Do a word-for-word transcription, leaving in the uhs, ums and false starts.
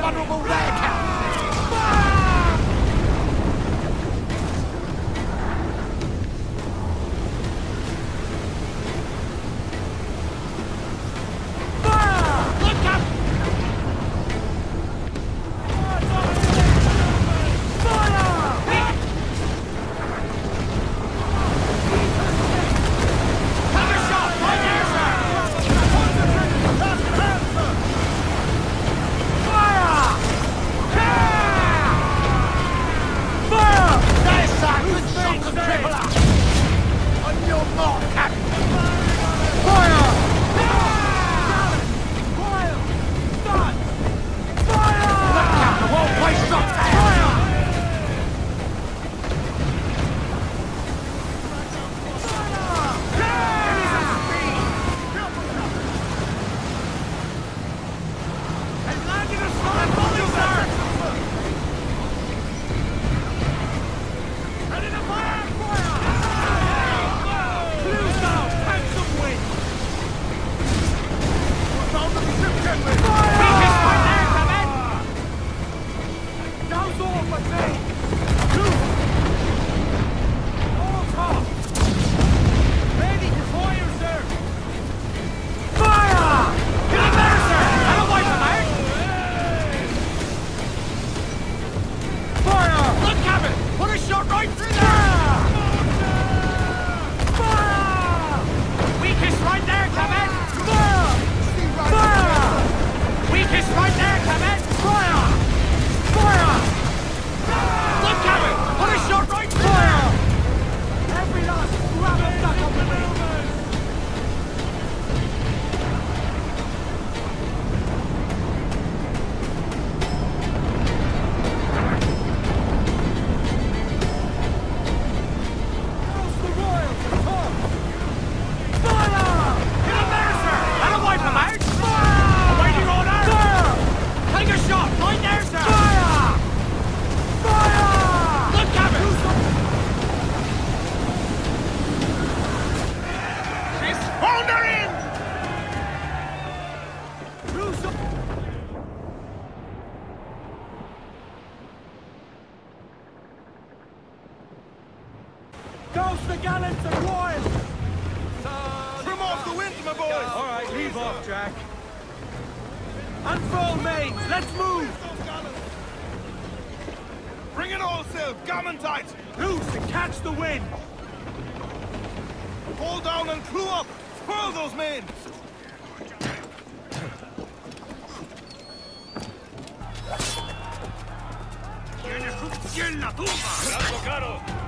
vulnerable there, Captain! Ghost the gallants and royals! Trim off the wind, my boys! All right, leave off, Jack. Unfurl mains, let's move! Bring it all sail, gammon tight! Loose and catch the wind! Hold down and clew up! Furl those men! ¡Tienes un cien la tumba! ¡Brazo caro!